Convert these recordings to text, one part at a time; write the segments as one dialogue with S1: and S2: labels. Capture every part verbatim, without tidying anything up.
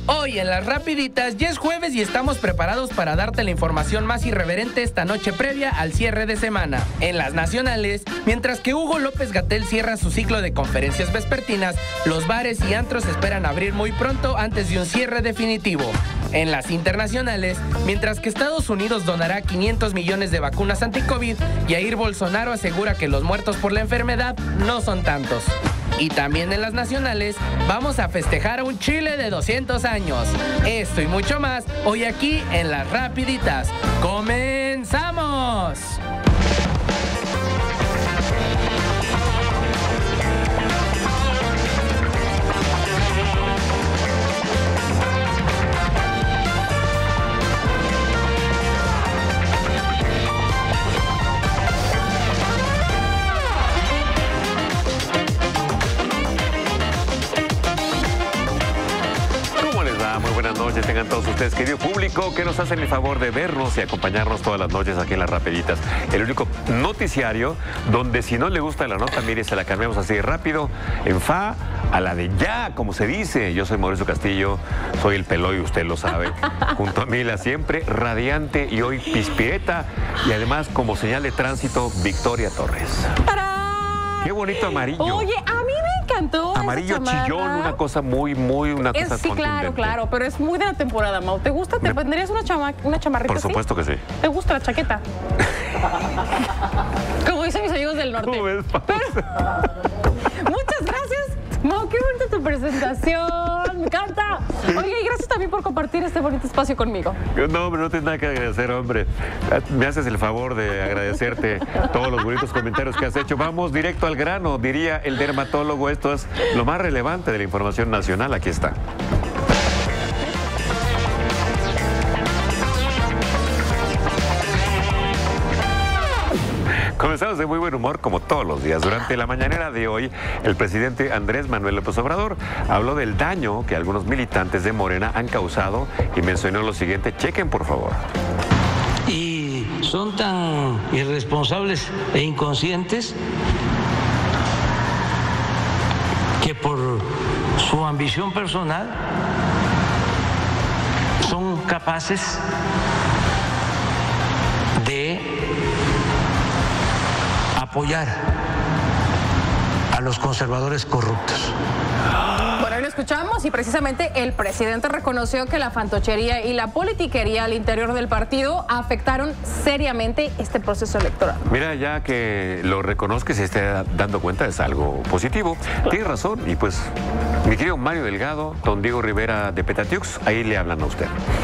S1: Hoy en Las Rapiditas ya es jueves y estamos preparados para darte la información más irreverente esta noche previa al cierre de semana. En las nacionales, mientras que Hugo López-Gatell cierra su ciclo de conferencias vespertinas, los bares y antros esperan abrir muy pronto antes de un cierre definitivo. En las internacionales, mientras que Estados Unidos donará quinientos millones de vacunas anti-COVID, Jair Bolsonaro asegura que los muertos por la enfermedad no son tantos. Y también en las nacionales, vamos a festejar a un Chile de doscientos años. Esto y mucho más, hoy aquí en Las Rapiditas. ¡Comenzamos!
S2: Tengan todos ustedes, querido público, que nos hacen el favor de vernos y acompañarnos todas las noches aquí en Las Rapiditas. El único noticiario donde si no le gusta la nota, mire, se la cambiamos así de rápido, en fa, a la de ya, como se dice. Yo soy Mauricio Castillo, soy el Peloy, usted lo sabe. Junto a mí la siempre radiante y hoy pispireta y además como señal de tránsito, Victoria Torres.
S3: ¡Tarán!
S2: ¡Qué bonito amarillo!
S3: Oye, a mí me encantó
S2: amarillo
S3: esa
S2: chillón, una cosa muy, muy, una cosa
S3: es, sí,
S2: contundente.
S3: claro, claro, pero es muy de la temporada, Mau. ¿Te gusta? ¿Te
S2: Me...
S3: pondrías una, chama, una chamarrita
S2: Por supuesto
S3: así?
S2: que sí.
S3: ¿Te gusta la chaqueta? Como dicen mis amigos del norte.
S2: ¿Cómo ves,
S3: pero... Muchas gracias, Mau. Qué bonita tu presentación. Me encanta. Oye, y gracias también por compartir este bonito espacio conmigo.
S2: No, hombre, no tienes nada que agradecer, hombre. Me haces el favor de agradecerte todos los bonitos comentarios que has hecho. Vamos directo al grano, diría el dermatólogo. Esto es lo más relevante de la información nacional. Aquí está. Comenzamos de muy buen humor como todos los días. Durante la mañanera de hoy, el presidente Andrés Manuel López Obrador habló del daño que algunos militantes de Morena han causado y mencionó lo siguiente. Chequen, por favor.
S4: Y son tan irresponsables e inconscientes que por su ambición personal son capaces de apoyar a los conservadores corruptos.
S3: Bueno, ahí lo escuchamos y precisamente el presidente reconoció que la fantochería y la politiquería al interior del partido afectaron seriamente este proceso electoral.
S2: Mira, ya que lo reconozca y se esté dando cuenta es algo positivo. Claro. Tiene razón y pues mi querido Mario Delgado, don Diego Rivera de Petatiux, ahí le hablan a usted.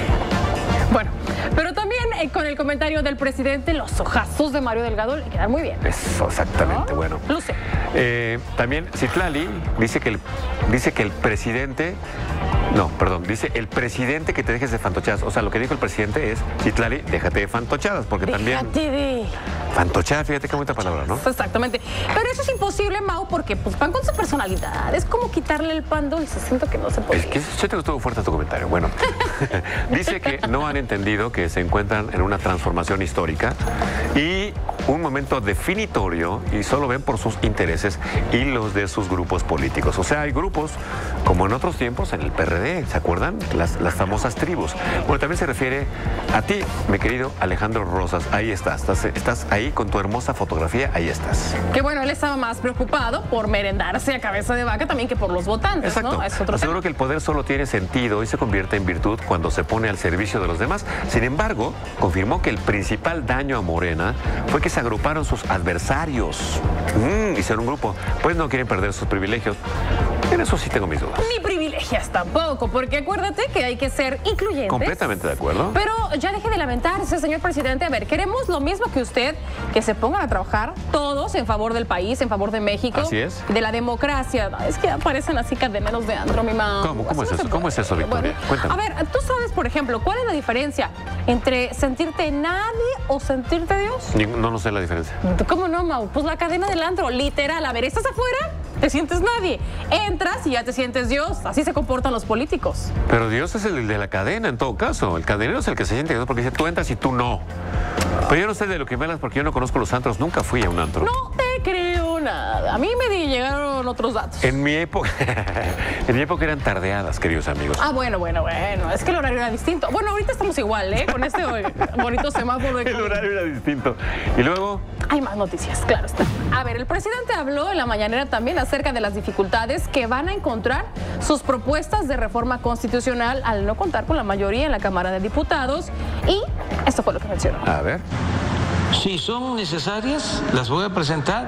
S3: Bueno, pero también eh, con el comentario del presidente, los ojazos de Mario Delgado le quedan muy bien.
S2: Eso, exactamente, ¿no? Bueno.
S3: Luce.
S2: Eh, también Citlali dice que, el, dice que el presidente... No, perdón, dice el presidente que te dejes de fantochadas. O sea, lo que dijo el presidente es, Citlali, déjate de fantochadas, porque
S3: déjate
S2: también...
S3: de...
S2: Fantochada, fíjate qué bonita palabra, ¿no?
S3: Exactamente. Pero eso es imposible, Mau, porque pues van con su personalidad. Es como quitarle el pan dulce. Siento que no se puede.
S2: Es que yo te gustó fuerte tu comentario. Bueno, dice que no han entendido que se encuentran en una transformación histórica y un momento definitorio y solo ven por sus intereses y los de sus grupos políticos. O sea, hay grupos, como en otros tiempos, en el P R D, ¿se acuerdan? Las, las famosas tribus. Bueno, también se refiere a ti, mi querido Alejandro Rosas. Ahí estás, estás, estás ahí con tu hermosa fotografía, ahí estás.
S3: Que bueno, él estaba más preocupado por merendarse a cabeza de vaca también que por los votantes.
S2: Exacto.
S3: ¿No? Es otro
S2: Aseguro
S3: tema.
S2: que el poder solo tiene sentido y se convierte en virtud cuando se pone al servicio de los demás. Sin embargo, confirmó que el principal daño a Morena fue que se agruparon sus adversarios. Mm, hicieron un grupo, pues no quieren perder sus privilegios. En eso sí tengo mis dudas.
S3: Ni privilegias tampoco, porque acuérdate que hay que ser incluyentes.
S2: Completamente de acuerdo.
S3: Pero ya deje de lamentarse, señor presidente. A ver, queremos lo mismo que usted, que se pongan a trabajar todos en favor del país, en favor de México.
S2: Así es.
S3: De la democracia. No, es que aparecen así cadeneros de antro, mi mamá.
S2: ¿Cómo? ¿Cómo es
S3: no
S2: eso? ¿Cómo es eso, Victoria?
S3: Bueno,
S2: Cuéntame.
S3: a ver, tú sabes, por ejemplo, ¿cuál es la diferencia entre sentirte nadie o sentirte Dios?
S2: Ni- No, no sé la diferencia.
S3: ¿Cómo no, Mau? Pues la cadena del antro, literal. A ver, estás afuera, te sientes nadie. Entras y ya te sientes Dios. Así se comportan los políticos.
S2: Pero Dios es el de la cadena en todo caso. El cadenero es el que se siente Dios porque dice tú entras y tú no. Pero yo no sé de lo que me hablas porque yo no conozco los antros. Nunca fui a un antro.
S3: No te creo, nada. A mí me llegaron otros datos.
S2: En mi época, en mi época eran tardeadas, queridos amigos.
S3: Ah, bueno, bueno, bueno. Es que el horario era distinto. Bueno, ahorita estamos igual, ¿eh? Con este bonito semáforo. De
S2: El horario era distinto. Y luego...
S3: Hay más noticias, claro está. A ver, el presidente habló en la mañanera también acerca de las dificultades que van a encontrar sus propuestas de reforma constitucional al no contar con la mayoría en la Cámara de Diputados. Y esto fue lo que mencionó.
S2: A ver.
S4: Si son necesarias, las voy a presentar.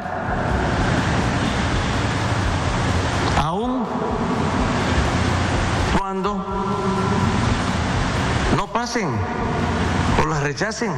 S4: Aún cuando no pasen o las rechacen.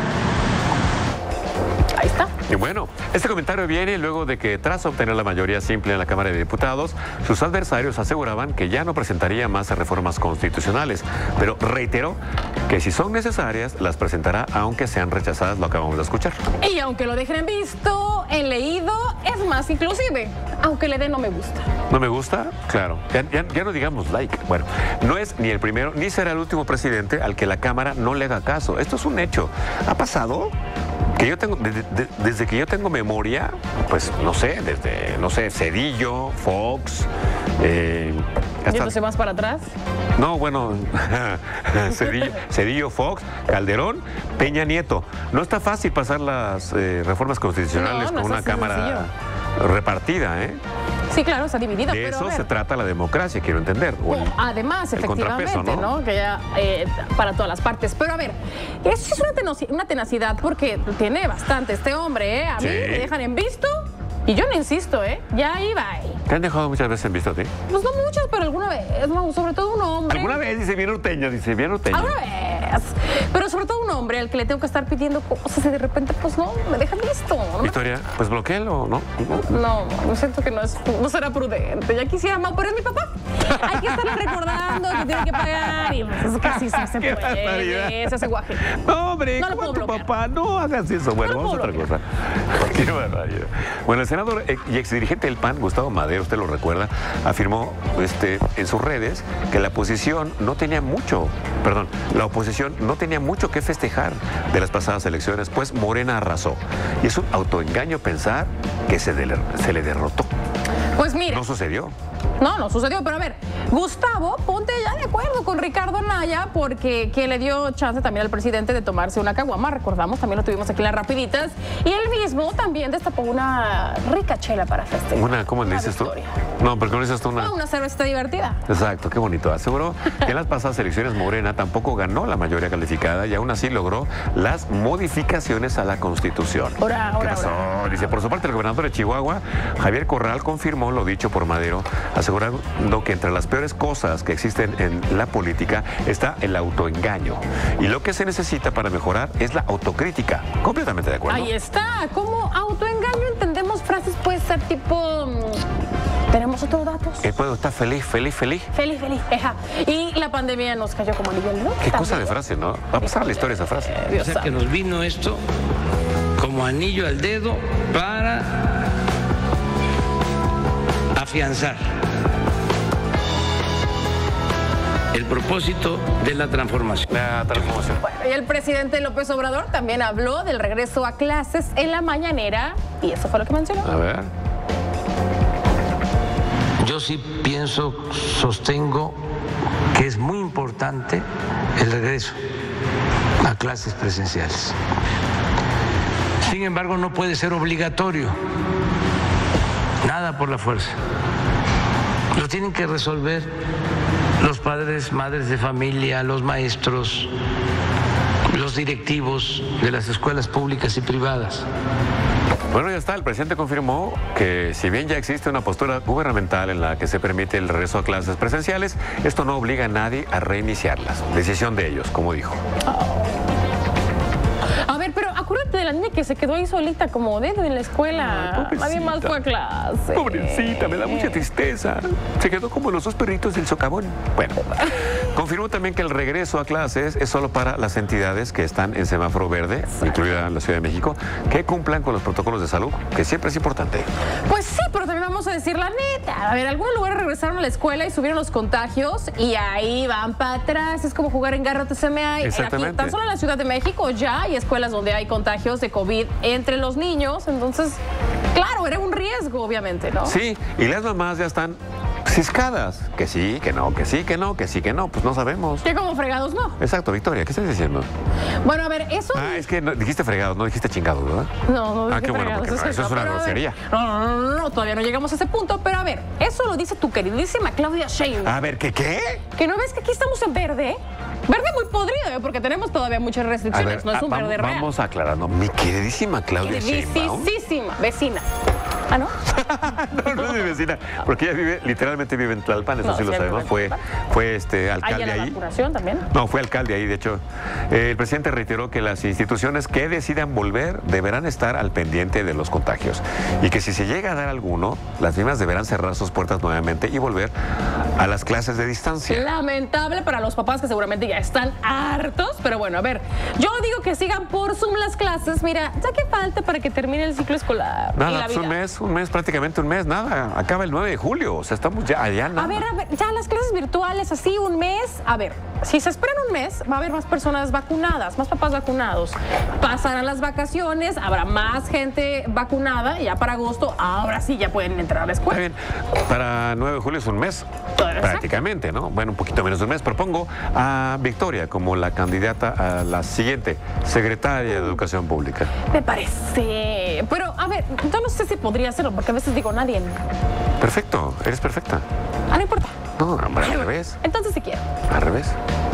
S3: Ahí está.
S2: Y bueno, este comentario viene luego de que tras obtener la mayoría simple en la Cámara de Diputados, sus adversarios aseguraban que ya no presentaría más reformas constitucionales, pero reiteró que si son necesarias, las presentará aunque sean rechazadas, lo acabamos de escuchar.
S3: Y aunque lo dejen en visto, en leído, es más, inclusive, aunque le dé no me gusta.
S2: ¿No me gusta? Claro. Ya, ya, ya no digamos like. Bueno, no es ni el primero, ni será el último presidente al que la Cámara no le haga caso. Esto es un hecho. ¿Ha pasado? Que yo tengo, desde, de, desde que yo tengo memoria, pues no sé, desde, no sé, Cedillo, Fox, eh, hasta...
S3: Yéndose más para atrás.
S2: No, bueno, Cedillo, Cedillo, Fox, Calderón, Peña Nieto. No está fácil pasar las eh, reformas constitucionales
S3: No, no
S2: con
S3: es
S2: una
S3: así
S2: Cámara
S3: sencillo.
S2: repartida, ¿eh?
S3: Sí, claro, está dividida.
S2: De
S3: pero
S2: eso
S3: a ver,
S2: se trata la democracia, quiero entender. O el-
S3: Además,
S2: el
S3: efectivamente,
S2: contrapeso,
S3: ¿no?
S2: ¿no?
S3: Que ya eh, para todas las partes. Pero a ver, eso es una, tenosi- una tenacidad porque tiene bastante este hombre, ¿eh? A mí
S2: Sí.
S3: me dejan en visto y yo no insisto, ¿eh? Ya iba ahí.
S2: ¿Te han dejado muchas veces en visto a ti?
S3: Pues no muchas, pero alguna vez, no, sobre todo un hombre.
S2: ¿Alguna vez? Dice bien norteño, dice bien norteño.
S3: Alguna vez. Pero sobre todo un hombre al que le tengo que estar pidiendo cosas y de repente, pues no, me dejan visto. No, me-
S2: Victoria, pues bloquéalo, ¿no?
S3: no, no siento que no, es, no será prudente. Ya quisiera más, pero es mi papá. Hay que estarle recordando que tiene que pagar. Y pues es que así se hace
S2: Qué barbaridad.
S3: puede, se hace guaje.
S2: No, hombre,
S3: No lo
S2: ¿cómo
S3: puedo
S2: tu
S3: bloquear.
S2: papá? No hagas eso. Bueno,
S3: No lo
S2: vamos a otra
S3: puedo
S2: cosa. Qué barbaridad. Bueno, el senador eh, y exdirigente del P A N, Gustavo Madero, usted lo recuerda, afirmó este, en sus redes que la oposición no tenía mucho, perdón, la oposición no tenía mucho que festejar de las pasadas elecciones, pues Morena arrasó. Y es un autoengaño pensar que se, de- se le derrotó.
S3: Pues mira.
S2: No sucedió.
S3: No, no sucedió, pero a ver, Gustavo, ponte ya de acuerdo con Ricardo Anaya porque que le dio chance también al presidente de tomarse una caguama, recordamos, también lo tuvimos aquí en las rapiditas, y él mismo también destapó una rica chela para festejar.
S2: Una, ¿cómo le
S3: Una
S2: dices tú?
S3: victoria.
S2: No, pero ¿cómo le dices tú una?
S3: Ah, una cerveza divertida.
S2: Exacto, qué bonito. Aseguró que en las pasadas elecciones Morena tampoco ganó la mayoría calificada y aún así logró las modificaciones a la Constitución.
S3: Ora,
S2: ¿Qué
S3: ora,
S2: pasó?
S3: ora.
S2: Dice, por su parte, el gobernador de Chihuahua, Javier Corral, confirmó lo dicho por Madero, asegurando que entre las peores cosas que existen en la política está el autoengaño. Y lo que se necesita para mejorar es la autocrítica. Completamente de acuerdo.
S3: Ahí está. Como autoengaño entendemos frases, puede ser tipo, mm, tenemos otros datos.
S2: El pueblo está feliz, feliz, feliz.
S3: Feliz, feliz, eja. Y la pandemia nos cayó como anillo al dedo.
S2: Qué cosa
S3: también.
S2: de frase, ¿no? Va a pasar a la historia esa frase.
S3: Eh,
S4: O
S3: Dios
S4: sea
S3: sabe.
S4: que nos vino esto como anillo al dedo para afianzar el propósito de la transformación.
S2: La transformación.
S3: Bueno, y el presidente López Obrador también habló del regreso a clases en la mañanera y eso fue lo que mencionó.
S2: A ver.
S4: Yo sí pienso, sostengo que es muy importante el regreso a clases presenciales. Sin embargo, no puede ser obligatorio. Nada por la fuerza. Lo tienen que resolver los padres, madres de familia, los maestros, los directivos de las escuelas públicas y privadas.
S2: Bueno, ya está. El presidente confirmó que si bien ya existe una postura gubernamental en la que se permite el regreso a clases presenciales, esto no obliga a nadie a reiniciarlas. Decisión de ellos, como dijo.
S3: A ver, pero acuérdate de la niña que se quedó ahí solita como dedo en la escuela.
S2: Ay, pobrecita.
S3: Nadie más fue a clase.
S2: Pobrecita, me da mucha tristeza. Se quedó como los dos perritos del socavón. Bueno, confirmó también que el regreso a clases es solo para las entidades que están en semáforo verde, incluida la Ciudad de México, que cumplan con los protocolos de salud, que siempre es importante.
S3: Pues sí, pero también vamos a decir la neta. A ver, algunos lugares regresaron a la escuela y subieron los contagios y ahí van para atrás. Es como jugar en garra T C M A.
S2: Exactamente.
S3: Aquí, tan solo en la Ciudad de México ya hay escuelas donde hay contagios de COVID entre los niños. Entonces, Claro, era un riesgo, obviamente, ¿no?
S2: Sí, y las mamás ya están ciscadas. Que sí, que no, que sí, que no, que sí, que no. Pues no sabemos.
S3: Que como fregados, no.
S2: Exacto, Victoria, ¿qué estás diciendo?
S3: Bueno, a ver, eso...
S2: Ah, es que no, dijiste fregados, no dijiste chingados, ¿verdad?
S3: No, no dije
S2: Ah, qué bueno,
S3: fregados,
S2: porque no, eso es una
S3: pero a ver,
S2: grosería.
S3: No, no, no, no, no, todavía no llegamos a ese punto, pero a ver, eso lo dice tu queridísima Claudia Sheinbaum.
S2: A ver, ¿qué qué?
S3: Que no ves que aquí estamos en verde, ¿eh? Verde muy podrido, ¿eh? Porque tenemos todavía muchas
S2: A
S3: restricciones,
S2: ver,
S3: no es un
S2: ah,
S3: verde
S2: vamos,
S3: real.
S2: vamos aclarando. Mi queridísima Claudia Sheinbaum.
S3: Queridísima vecina. ¿Ah, no?
S2: No, no es mi vecina, porque ella vive, literalmente vive en Tlalpan, eso
S3: No,
S2: sí lo
S3: sí,
S2: sabemos.
S3: en
S2: Fue, fue este alcalde
S3: Ahí en la
S2: ahí.
S3: vacunación también.
S2: No, fue alcalde ahí, de hecho. Eh, el presidente reiteró que las instituciones que decidan volver deberán estar al pendiente de los contagios y que si se llega a dar alguno, las mismas deberán cerrar sus puertas nuevamente y volver a las clases de distancia.
S3: Lamentable para los papás que seguramente ya están hartos, pero bueno, a ver, yo digo que sigan por Zoom las clases, mira, ya que falta para que termine el ciclo escolar. y
S2: Nada,
S3: la
S2: pues un
S3: vida.
S2: mes, un mes, prácticamente un mes, nada. Acaba el nueve de julio, o sea, estamos ya allá, nada.
S3: A ver, a ver, ya las clases virtuales, así un mes. A ver, si se esperan un mes, va a haber más personas vacunadas, más papás vacunados. Pasarán las vacaciones, habrá más gente vacunada y ya para agosto, ahora sí ya pueden entrar a la
S2: Está
S3: escuela.
S2: bien, para nueve de julio es un mes,
S3: Exacto.
S2: prácticamente, ¿no? Bueno, un poquito menos de un mes. Propongo a Victoria como la candidata a la siguiente secretaria de Educación Pública.
S3: Me parece. Pero, a ver, yo no sé si podría hacerlo, porque a veces digo nadie.
S2: Perfecto, eres perfecta.
S3: Ah, no importa.
S2: No, hombre, al revés,
S3: Entonces si quiero.
S2: al revés.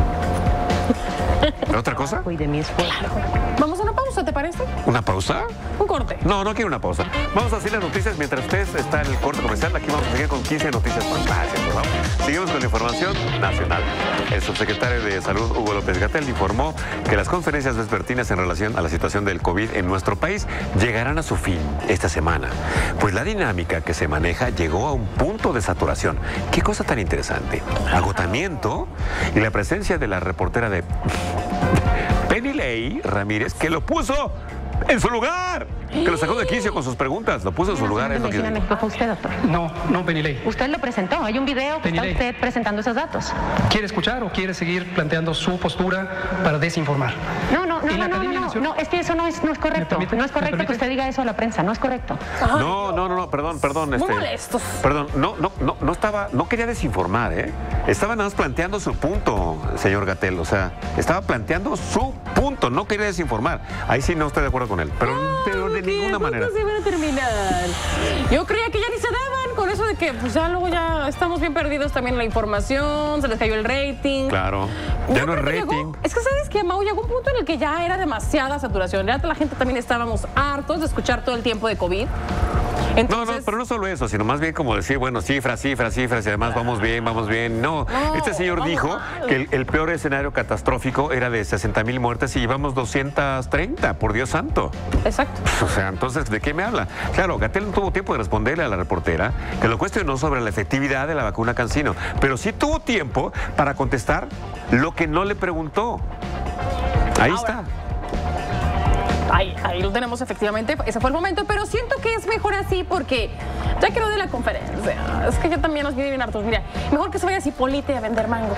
S2: ¿Otra cosa?
S5: Y de mi esfuerzo.
S3: Vamos a una pausa, ¿te parece?
S2: ¿Una pausa?
S3: Un corte.
S2: No, no quiero una pausa. Vamos a hacer las noticias mientras usted está en el corte comercial. Aquí vamos a seguir con quince noticias fantásticas. Vamos. Seguimos con la información nacional. El subsecretario de Salud, Hugo López-Gatell, informó que las conferencias vespertinas en relación a la situación del COVID en nuestro país llegarán a su fin esta semana. Pues la dinámica que se maneja llegó a un punto de saturación. Qué cosa tan interesante. Agotamiento y la presencia de la reportera de Penilei Ramírez, que lo puso en su lugar, que lo sacó de quicio con sus preguntas, lo puso en su lugar. Es lo que...
S5: Medicina de México fue usted, doctor.
S6: No, no, Penilei.
S5: Usted lo presentó. Hay un video que está
S6: Penilei.
S5: usted presentando esos datos.
S6: ¿Quiere escuchar o quiere seguir planteando su postura para desinformar?
S5: No, no, no,
S6: ¿En la
S5: no, no,
S6: Academia
S5: no,
S6: Nacional?
S5: no, es que eso no es, no es correcto.
S6: permite?
S5: No es
S6: ¿Me
S5: correcto que
S6: permite?
S5: usted diga eso a la prensa, no es correcto.
S2: No, no, no, no, perdón, perdón.
S3: Muy
S2: Este,
S3: molestos.
S2: Perdón, no, no, no, no estaba, no quería desinformar, ¿eh? Estaba nada más planteando su punto, señor Gatell. O sea, estaba planteando su punto, no quería desinformar. Ahí sí no estoy de acuerdo con él, pero, pero de
S3: ¿Qué?
S2: ninguna
S3: ¿Cuándo
S2: manera.
S3: se van a terminar? Yo creía que ya ni se daban con eso de que pues ya luego ya estamos bien perdidos también en la información, se les cayó el rating.
S2: Claro,
S3: Yo
S2: ya no es
S3: creo que
S2: rating.
S3: llegó- es que sabes que, Mau, llegó un punto en el que ya era demasiada saturación. Ya la gente también estábamos hartos de escuchar todo el tiempo de COVID.
S2: No,
S3: Entonces,
S2: no, pero no solo eso, sino más bien como decir, bueno, cifras, cifras, cifras, y además vamos bien, vamos bien. No,
S3: No,
S2: este señor
S3: vamos
S2: dijo
S3: mal.
S2: que el, el peor escenario catastrófico era de sesenta mil muertes y llevamos doscientas treinta, por Dios santo.
S3: exacto.
S2: O sea, entonces, ¿de qué me habla? Claro, Gatell no tuvo tiempo de responderle a la reportera que lo cuestionó sobre la efectividad de la vacuna CanSino, pero sí tuvo tiempo para contestar lo que no le preguntó. Ahí
S3: Ahora.
S2: está.
S3: Ahí, ahí lo tenemos efectivamente, ese fue el momento, pero siento que es mejor así porque ya quiero de la conferencia. Es que yo también nos viene bien hartos. Mira, mejor que se vaya a Cipolite a vender mangos.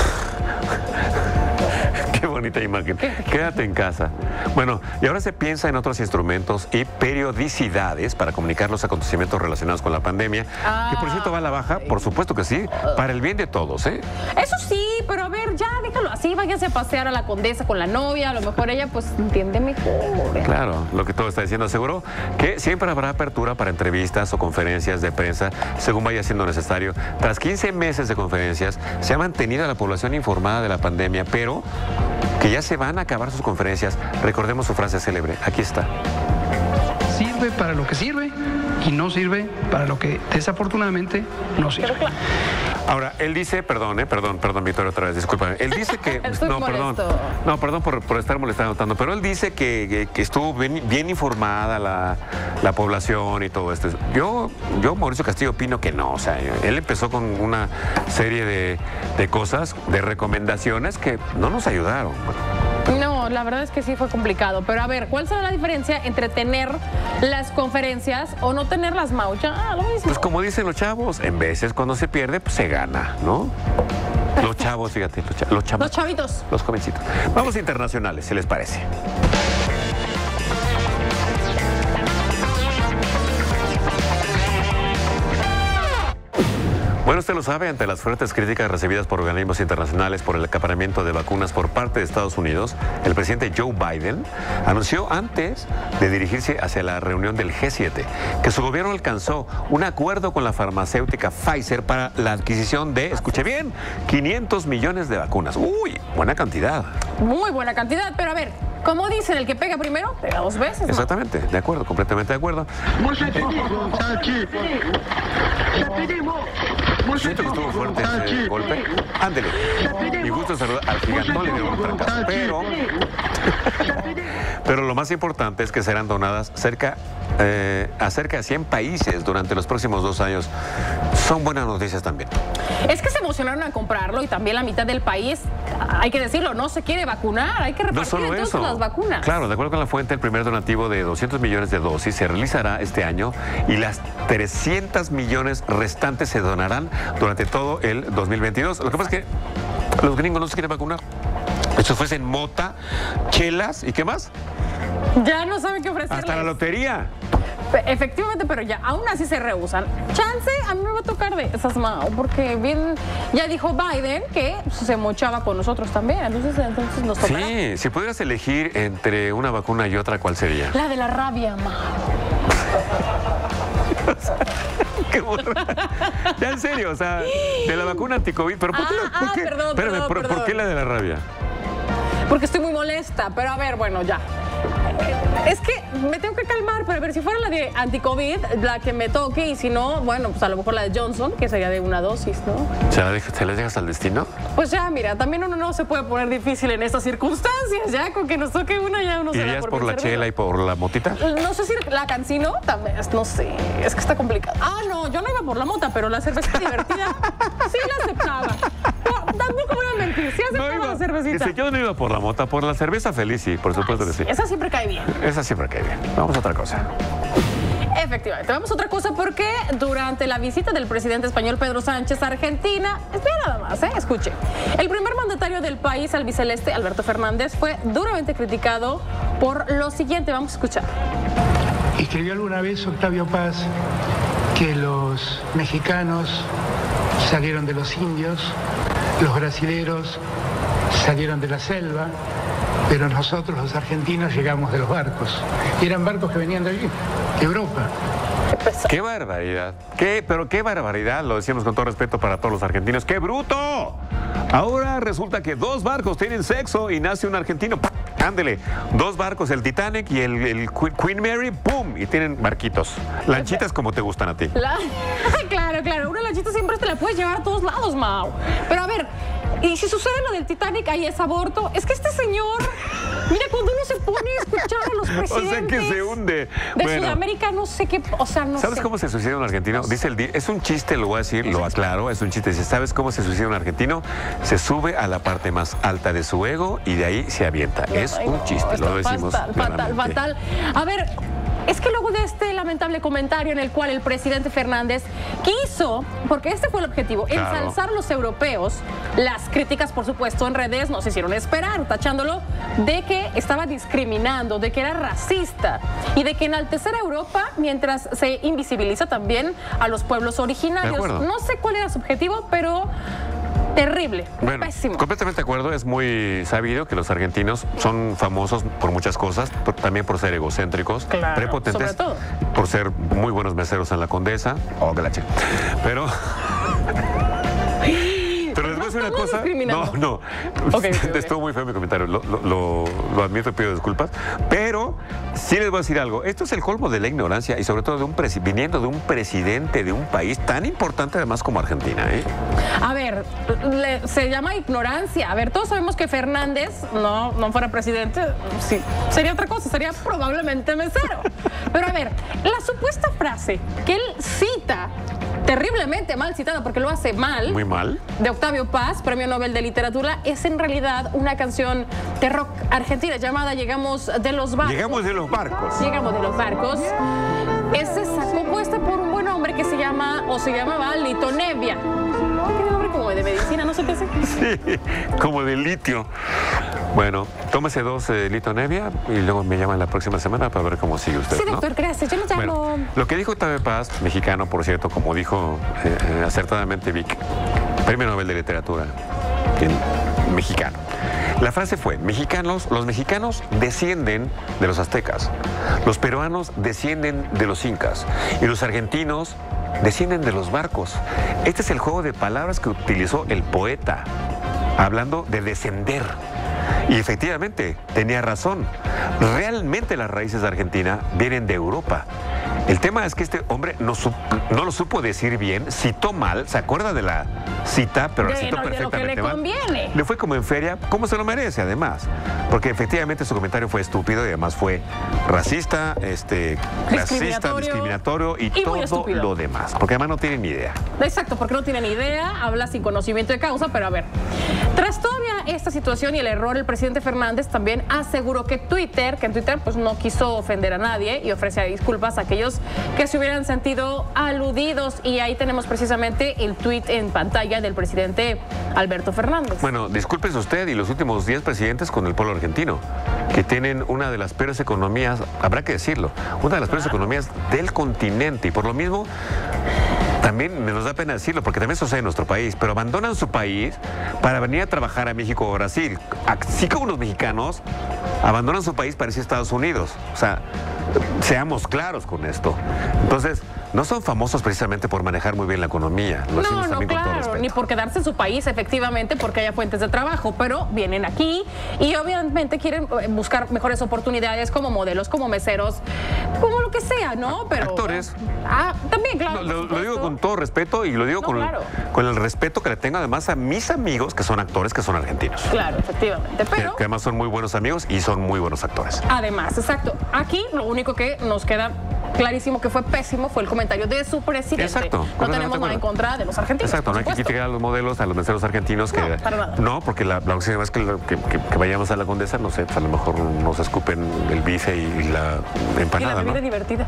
S2: Qué bonita imagen. Quédate en casa. Bueno, y ahora se piensa en otros instrumentos y periodicidades para comunicar los acontecimientos relacionados con la pandemia, que por cierto va a la baja, por supuesto que sí, para el bien de todos, ¿eh?
S3: Eso sí, pero a ver, ya déjalo así, váyase a pasear a la Condesa con la novia, a lo mejor ella pues entiende mejor.
S2: Claro, lo que todo está diciendo. Aseguró que siempre habrá apertura para entrevistas o conferencias de prensa, según vaya siendo necesario. Tras quince meses de conferencias, se ha mantenido a la población informada de la pandemia, pero que ya se van a acabar sus conferencias. Recordemos su frase célebre. Aquí está.
S6: Sirve para lo que sirve y no sirve para lo que desafortunadamente no sirve.
S2: Ahora, él dice, perdón, eh, perdón, perdón, Victoria, otra vez, discúlpame. Él dice que,
S3: Estoy
S2: no, perdón,
S3: molesto.
S2: no, perdón por, por estar molestando tanto, pero él dice que, que- que estuvo bien, bien informada la, la población y todo esto. Yo, yo, Mauricio Castillo, opino que no. O sea, él empezó con una serie de, de cosas, de recomendaciones que no nos ayudaron.
S3: No, la verdad es que sí fue complicado, pero a ver, ¿cuál será la diferencia entre tener las conferencias o no tenerlas, Mau? Ya, lo mismo.
S2: Pues como dicen los chavos, en veces cuando se pierde, pues se gana, ¿no? Los chavos, fíjate, los, cha- los chavos.
S3: Los chavitos.
S2: Los jovencitos. Vamos a internacionales, si les parece. Bueno, usted lo sabe, ante las fuertes críticas recibidas por organismos internacionales por el acaparamiento de vacunas por parte de Estados Unidos, el presidente Joe Biden anunció antes de dirigirse hacia la reunión del G siete que su gobierno alcanzó un acuerdo con la farmacéutica Pfizer para la adquisición de, escuche bien, quinientos millones de vacunas. Uy, buena cantidad.
S3: Muy buena cantidad, pero a ver, como dicen, el que pega primero, pega dos veces, ¿no?
S2: Exactamente, de acuerdo, completamente de acuerdo. Siento que estuvo fuerte ese golpe. Ándele. Y gusto saludar al gigantón, le dieron un trancazo. Pero, pero lo más importante es que serán donadas cerca, eh, a cerca de cien países durante los próximos dos años. Son buenas noticias también.
S3: Es que se emocionaron a comprarlo y también la mitad del país, hay que decirlo, no se quiere vacunar, hay que repartir
S2: No solo
S3: entonces
S2: eso.
S3: las vacunas.
S2: Claro, de acuerdo con la fuente, el primer donativo de doscientos millones de dosis se realizará este año y las trescientos millones restantes se donarán durante todo el dos mil veintidós. Lo que pasa es que los gringos no se quieren vacunar. Eso fuesen mota, chelas y ¿qué más?
S3: Ya no saben qué ofrecerles.
S2: Hasta la lotería.
S3: Efectivamente, pero ya, aún así se rehusan. Chance, a mí me va a tocar de esas, Mao, porque bien, ya dijo Biden que se mochaba con nosotros también, entonces, entonces nos tocará.
S2: Sí, si pudieras elegir entre una vacuna y otra, ¿cuál sería?
S3: La de la rabia, Mao.
S2: Qué burra. Ya en serio, o sea, de la vacuna anti-COVID, pero ¿por qué?
S3: Ah,
S2: la, por
S3: ah,
S2: qué?
S3: perdón,
S2: Espérame,
S3: perdón,
S2: ¿por,
S3: perdón.
S2: ¿por qué la de la rabia?
S3: Porque estoy muy molesta, pero a ver, bueno, ya. Es que me tengo que calmar, pero a ver, si fuera la de anti-COVID, la que me toque, y si no, bueno, pues a lo mejor la de Johnson, que sería de una dosis, ¿no?
S2: ¿Se la, dejas, ¿se la dejas al destino?
S3: Pues ya, mira, también uno no se puede poner difícil en estas circunstancias, ya, con que nos toque una, ya uno se da
S2: ¿Irías
S3: por
S2: por
S3: bien
S2: la
S3: servido.
S2: chela y por la motita?
S3: No sé si la cancino, también, no sé, es que está complicado. Ah, no, yo no iba por la mota, pero la cerveza divertida sí la aceptaba. No, tampoco voy a mentir, sí aceptaba
S2: iba,
S3: la cervecita.
S2: dice, yo no iba por la mota, por la cerveza feliz, sí, por supuesto que sí.
S3: Esa siempre cae bien.
S2: Esa siempre cae bien. Vamos a otra cosa.
S3: Efectivamente, vamos a otra cosa porque durante la visita del presidente español Pedro Sánchez a Argentina, espera nada más, ¿eh? Escuche. El primer mandatario del país albiceleste, Alberto Fernández, fue duramente criticado por lo siguiente. Vamos a escuchar.
S7: Escribió alguna vez Octavio Paz que los mexicanos salieron de los indios, los brasileros salieron de la selva, pero nosotros los argentinos llegamos de los barcos. Y eran barcos que venían de allí, de Europa.
S2: ¡Qué barbaridad! ¿Qué? Pero qué barbaridad, lo decimos con todo respeto para todos los argentinos. ¡Qué bruto! Ahora resulta que dos barcos tienen sexo y nace un argentino. ¡Pah! Ándele, dos barcos, el Titanic y el, el Queen Mary, ¡pum! Y tienen barquitos. Lanchitas como te gustan a ti.
S3: La... claro, claro, una lanchita siempre te la puedes llevar a todos lados, Mau. Pero a ver, y si sucede lo del Titanic, ahí es aborto. Es que este señor, mira, cuando uno se pone a escuchar a los presidentes...
S2: O sea que se hunde.
S3: De
S2: Bueno,
S3: Sudamérica, no sé qué, o sea, no
S2: ¿sabes
S3: sé.
S2: cómo se suicida un argentino? Dice el di- es un chiste, lo voy a decir, lo aclaro, es un chiste. Dice, ¿sabes cómo se suicida un argentino? Se sube a la parte más alta de su ego y de ahí se avienta. Es
S3: Ay,
S2: un
S3: no,
S2: chiste,
S3: está
S2: lo decimos
S3: Fatal, fatal,
S2: claramente.
S3: fatal. A ver, es que luego de este lamentable comentario en el cual el presidente Fernández quiso, porque este fue el objetivo,
S2: Claro.
S3: ensalzar a los europeos, las críticas, por supuesto, en redes nos hicieron esperar, tachándolo de que estaba discriminando, de que era racista y de que enaltecer a Europa mientras se invisibiliza también a los pueblos
S2: De
S3: originarios.
S2: acuerdo.
S3: No sé cuál era su objetivo, pero terrible,
S2: Bueno,
S3: pésimo.
S2: completamente de acuerdo. Es muy sabido que los argentinos son famosos por muchas coses, por- también por ser egocéntricos,
S3: Claro,
S2: prepotentes,
S3: sobre todo.
S2: por ser muy buenos meseros en la Condesa. Oh, que la che. Pero... Pero les voy a decir una
S3: estamos
S2: cosa.
S3: discriminando.
S2: No, no.
S3: Ok, ok, ok.
S2: Estuvo muy feo mi comentario. Lo, lo, lo, lo admito y pido disculpas. Pero sí les voy a decir algo. Esto es el colmo de la ignorancia y sobre todo de un presi- viniendo de un presidente de un país tan importante además como Argentina, ¿eh?
S3: A ver, le- se llama ignorancia. A ver, todos sabemos que Fernández no, no fuera presidente, sí, sería otra cosa, sería probablemente mesero. Pero a ver, la supuesta frase que él cita, terriblemente mal citada porque lo hace mal,
S2: Muy mal.
S3: de Octavio Paz, Premio Nobel de Literatura, es en realidad una canción de rock argentina llamada Llegamos de los barcos.
S2: Llegamos de los barcos.
S3: Llegamos de los barcos. Es esa, compuesta por un buen hombre que se llama, o se llamaba Lito Nebbia. Tiene nombre como de medicina, no sé qué sé.
S2: Sí, como de litio. Bueno, tómese dos eh, Lito Nevia y luego me llaman la próxima semana para ver cómo sigue usted.
S3: Sí, doctor,
S2: ¿no?
S3: gracias. Yo no llamo.
S2: Bueno, lo que dijo Octavio Paz, mexicano, por cierto, como dijo eh, eh, acertadamente Vic, Premio Nobel de Literatura, en, mexicano. La frase fue, mexicanos, los mexicanos descienden de los aztecas, los peruanos descienden de los incas y los argentinos descienden de los barcos. Este es el juego de palabras que utilizó el poeta, hablando de descender. Y efectivamente, tenía razón. Realmente las raíces de Argentina vienen de Europa. El tema es que este hombre no, sup, no lo supo decir bien, citó mal, se acuerda de la cita, pero la citó
S3: no,
S2: perfectamente
S3: de lo que le
S2: mal.
S3: conviene.
S2: Le fue como en feria, como se lo merece además, porque efectivamente su comentario fue estúpido y además fue racista, este, clasista,
S3: discriminatorio,
S2: discriminatorio y,
S3: y muy
S2: todo
S3: estúpido.
S2: lo demás, porque además no tienen ni idea.
S3: Exacto, porque no tienen idea, habla sin conocimiento de causa, pero a ver, tras todavía esta situación y el error, el presidente Fernández también aseguró que Twitter, que en Twitter pues no quiso ofender a nadie y ofrece disculpas a aquellos que se hubieran sentido aludidos, y ahí tenemos precisamente el tuit en pantalla del presidente Alberto Fernández.
S2: Bueno, discúlpese usted y los últimos diez presidentes con el pueblo argentino, que tienen una de las peores economías, habrá que decirlo, una de las peores economías del continente, y por lo mismo también nos da pena decirlo, porque también sucede en nuestro país, pero abandonan su país para venir a trabajar a México o Brasil. Así como los mexicanos abandonan su país para irse a Estados Unidos. O sea, seamos claros con esto. Entonces, no son famosos precisamente por manejar muy bien la economía. Lo
S3: No,
S2: decimos
S3: no,
S2: también con todo
S3: claro,
S2: respeto.
S3: ni por quedarse en su país, efectivamente, porque haya fuentes de trabajo, pero vienen aquí y obviamente quieren buscar mejores oportunidades como modelos, como meseros, como lo que sea, ¿no? Pero
S2: actores.
S3: Ah, también, claro.
S2: Lo, lo-
S3: por
S2: lo digo
S3: supuesto.
S2: con todo respeto y lo digo
S3: No,
S2: con,
S3: claro.
S2: con el respeto que le tengo además a mis amigos que son actores, que son argentinos.
S3: Claro, efectivamente,
S2: Que,
S3: pero
S2: que además son muy buenos amigos y son muy buenos actores.
S3: además, exacto. Aquí lo único que nos queda clarísimo que fue pésimo fue el comentario de su presidente.
S2: Exacto,
S3: No
S2: completamente
S3: tenemos nada
S2: de
S3: en
S2: acuerdo.
S3: contra de los argentinos.
S2: Exacto,
S3: por
S2: no hay que
S3: supuesto.
S2: criticar a los modelos, a los meseros argentinos. Que,
S3: No, para nada.
S2: No, porque la, la próxima vez que, que, que- que vayamos a la Condesa, no sé, pues a lo mejor nos escupen el bife y la
S3: Y la
S2: empanada,
S3: bebida
S2: ¿no?
S3: divertida.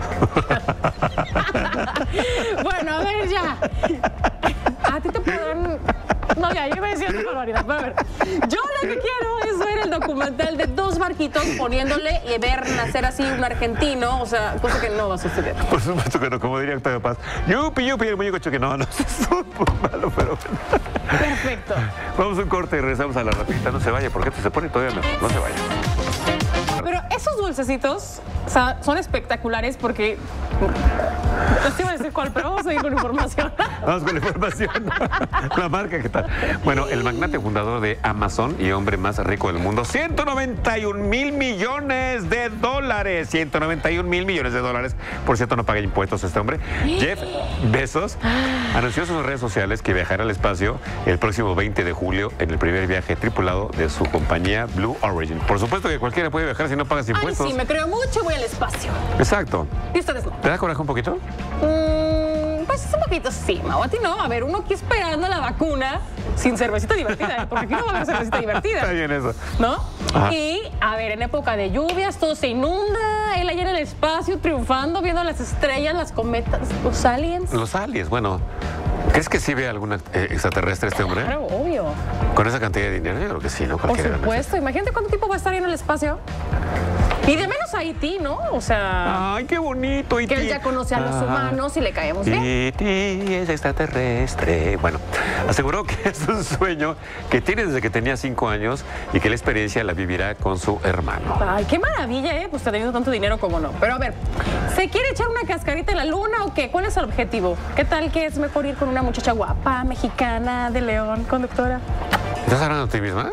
S3: Bueno, a ver ya. A ti te podrán... No, ya, yo iba a decir otra barbaridad. Pero a ver, yo lo que quiero es ver el documental de dos barquitos poniéndole y ver nacer así un argentino, o sea, cosa que no va a suceder.
S2: Por supuesto que no, como diría Octavio Paz. Yupi, yupi, el muñeco choque. No, no, eso es muy malo, pero bueno.
S3: Perfecto.
S2: Vamos a un corte y regresamos a la rapidita. No se vaya, porque esto se pone todavía mejor. No se vaya.
S3: Pero esos dulcecitos, o sea, son espectaculares porque... No te iba a decir cuál, pero vamos a ir con información.
S2: Vamos con la información. La marca, ¿qué tal? Bueno, el magnate fundador de Amazon y hombre más rico del mundo, ciento noventa y un mil millones de dólares. ciento noventa y un mil millones de dólares. Por cierto, no paga impuestos este hombre. Jeff Bezos anunció en sus redes sociales que viajará al espacio el próximo veinte de julio en el primer viaje tripulado de su compañía Blue Origin. Por supuesto que cualquiera puede viajar si no pagas
S3: Ay,
S2: impuestos.
S3: sí, me creo mucho, voy al espacio.
S2: Exacto.
S3: Y ustedes no.
S2: ¿Te da coraje un poquito?
S3: Mm, pues un poquito sí, Mau. A ti no. A ver, uno aquí esperando la vacuna sin cervecita divertida, ¿eh? Porque aquí no va a haber cervecita divertida.
S2: Está bien eso.
S3: ¿No?
S2: Ajá.
S3: Y, a ver, en época de lluvias todo se inunda, él allá en el espacio triunfando, viendo las estrellas, las cometas, los aliens.
S2: Los aliens, bueno. ¿Crees que sí ve alguna eh, extraterrestre este hombre?
S3: Claro, obvio.
S2: Con esa cantidad de dinero, yo creo que sí, ¿no?
S3: Por
S2: Cualquiera.
S3: supuesto. Imagínate cuánto tiempo va a estar ahí en el espacio. Y de menos Haití, ¿no? O sea,
S2: Ay, qué bonito. Y
S3: que él ya conoce a los humanos y le caemos bien.
S2: E T es extraterrestre. Bueno, aseguró que es un sueño que tiene desde que tenía cinco años y que la experiencia la vivirá con su hermano.
S3: Ay, qué maravilla, ¿eh? Pues teniendo tanto dinero como no. Pero a ver, ¿se quiere echar una cascarita en la luna o qué? ¿Cuál es el objetivo? ¿Qué tal que es mejor ir con una muchacha guapa, mexicana, de León, conductora?
S2: ¿Estás hablando de ti misma?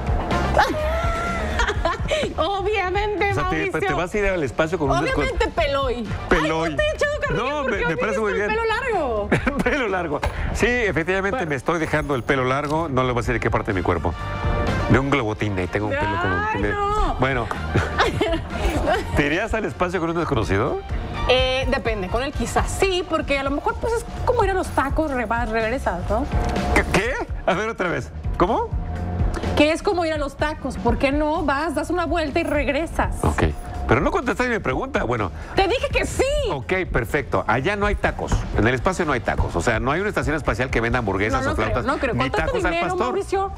S3: Obviamente,
S2: O sea, te,
S3: Mauricio.
S2: te vas a ir al espacio con un
S3: Obviamente, Peloy.
S2: Peloy.
S3: Ay, no te he echado carrilla
S2: No,
S3: porque
S2: me- me
S3: hoy
S2: parece
S3: vienes
S2: muy
S3: con el
S2: bien.
S3: pelo largo.
S2: descuento. Pelo largo. Sí, efectivamente
S3: Bueno.
S2: me estoy dejando el pelo largo. No le voy a decir de qué parte de mi cuerpo. De un globotín y tengo un pelo como...
S3: Ay,
S2: tiene-
S3: no.
S2: Bueno, ¿te irías al espacio con un desconocido?
S3: Eh, depende, con él quizás sí, porque a lo mejor pues es como ir a los tacos, re- vas, regresas, ¿no?
S2: ¿Qué? ¿Qué? A ver otra vez. ¿Cómo?
S3: Que es como ir a los tacos, ¿por qué no? Vas, das una vuelta y regresas.
S2: Ok. Pero no contestaste mi pregunta. Bueno,
S3: Te dije que sí.
S2: ok, perfecto. Allá no hay tacos. En el espacio no hay tacos. O sea, no hay una estación espacial que venda hamburguesas
S3: No, no
S2: o
S3: creo,
S2: flautas.
S3: no creo.
S2: Ni
S3: Con tanto
S2: tacos al
S3: dinero,
S2: pastor.
S3: Mauricio.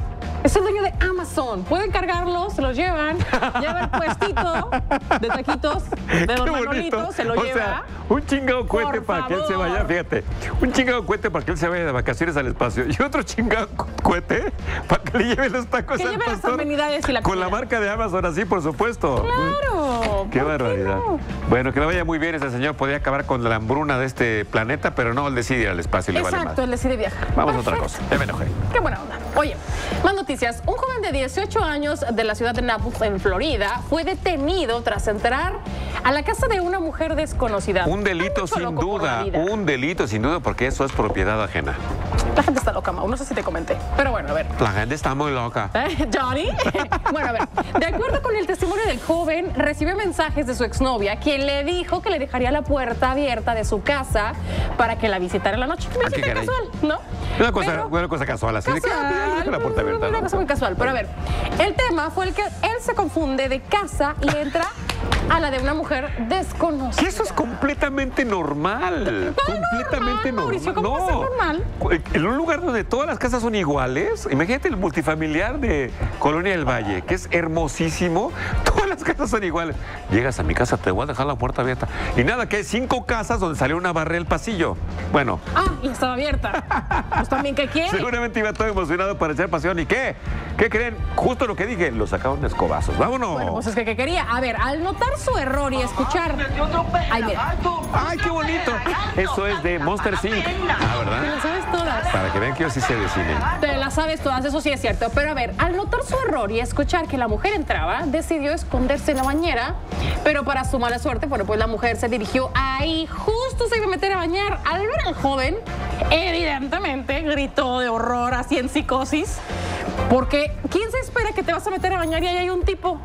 S3: Es el dueño de Amazon. Pueden cargarlos, se los llevan. Lleva el puestito de taquitos de Don Manolito, se lo
S2: o
S3: lleva.
S2: Sea, un chingado cohete
S3: Por
S2: para que él se
S3: favor.
S2: vaya, fíjate. Un chingado cohete para que él se vaya de vacaciones al espacio. Y otro chingado cohete para que le lleve los tacos
S3: Que
S2: al
S3: lleve las
S2: pastor.
S3: amenidades y la
S2: Con la
S3: comida.
S2: marca de Amazon, así, por supuesto.
S3: Claro.
S2: Qué
S3: ¿por
S2: barbaridad.
S3: no?
S2: Bueno, que le vaya muy bien. Ese señor podría acabar con la hambruna de este planeta, pero no, él decide ir al espacio y le vale
S3: Exacto,
S2: más.
S3: él decide viajar.
S2: Vamos a otra
S3: Perfecto.
S2: cosa. Ya me enojé.
S3: Qué buena onda. Oye, más noticias. Un joven de dieciocho años de la ciudad de Naples, en Florida, fue detenido tras entrar a la casa de una mujer desconocida.
S2: Un delito
S3: Hay mucho
S2: sin
S3: loco por la
S2: duda,
S3: vida.
S2: un delito sin duda, porque eso es propiedad ajena.
S3: La gente está loca, Mau. No sé si te comenté. Pero bueno, a ver.
S2: La gente está muy loca.
S3: ¿Eh, Johnny? Bueno, a ver. De acuerdo con el testimonio del joven, recibió mensajes de su exnovia, quien le dijo que le dejaría la puerta abierta de su casa para que la visitara en la noche. Una
S2: Ah, qué
S3: visita
S2: caray.
S3: casual, ¿no?
S2: Una cosa,
S3: Pero-
S2: una cosa casual, así de que ah, mira, deja la puerta abierta.
S3: Una
S2: ¿no?
S3: cosa muy casual. Pero a ver, el tema fue el que él se confunde de casa y entra a la de una mujer desconocida.
S2: Que eso es completamente normal. completamente
S3: normal, Mauricio,
S2: normal.
S3: ¿cómo va a ser normal?
S2: En un lugar donde todas las casas son iguales, imagínate el multifamiliar de Colonia del Valle, que es hermosísimo. Todas las casas son iguales. Llegas a mi casa, te voy a dejar la puerta abierta. Y nada, que hay cinco casas donde salió una barrera del pasillo. Bueno,
S3: Ah, y estaba abierta. Pues también, ¿qué quiere?
S2: seguramente iba todo emocionado para echar pasión. ¿Y qué? ¿Qué creen? Justo lo que dije, lo sacaron de escobazos. ¡Vámonos!
S3: Bueno, pues es que ¿qué quería? A ver, al notar su error y escuchar... Ay, mira.
S2: ¡Ay, qué bonito! Eso es de Monster incorporated. Ah,
S3: Te
S2: ¿verdad?
S3: las sabes todas.
S2: Para que vean que yo sí sé de cine.
S3: Te las sabes todas, eso sí es cierto. Pero a ver, al notar su error y escuchar que la mujer entraba, decidió esconderse en la bañera. Pero para su mala suerte, bueno, pues la mujer se dirigió ahí, justo se iba a meter a bañar. Al ver al joven, evidentemente gritó de horror, así en psicosis. Porque, ¿quién se espera que te vas a meter a bañar y ahí hay un tipo?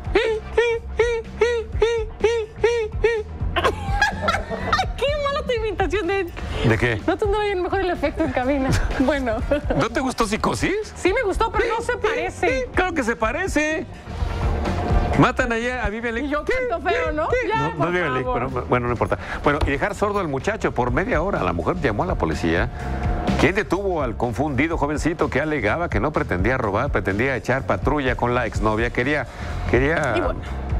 S3: ¡Qué mala tu imitación de él!
S2: ¿De qué?
S3: No tendrá bien mejor el efecto en cabina. Bueno.
S2: ¿No te gustó Psicosis?
S3: Sí me gustó, pero no se parece.
S2: Claro que se parece. Matan allá a Vivian Leigh.
S3: Y yo canto feo, ¿no? Ya,
S2: No, no
S3: por
S2: es Vivian Leigh,
S3: favor.
S2: pero bueno, no importa. Bueno, y dejar sordo al muchacho por media hora. La mujer llamó a la policía. ¿Quién detuvo al confundido jovencito que alegaba que no pretendía robar, pretendía echar patrulla con la exnovia? Quería, quería...
S3: Y bueno.